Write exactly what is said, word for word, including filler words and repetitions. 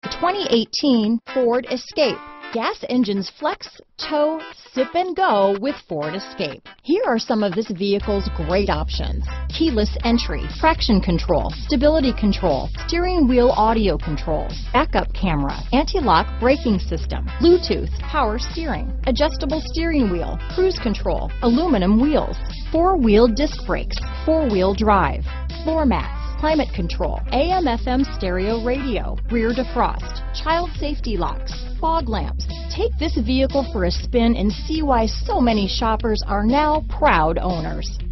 twenty eighteen Ford Escape. Gas engines flex, tow, sip and go with Ford Escape. Here are some of this vehicle's great options: keyless entry, traction control, stability control, steering wheel audio controls, backup camera, anti-lock braking system, Bluetooth, power steering, adjustable steering wheel, cruise control, aluminum wheels, four-wheel disc brakes, four-wheel drive, floor mats, climate control, A M F M stereo radio, rear defrost, child safety locks, fog lamps. Take this vehicle for a spin and see why so many shoppers are now proud owners.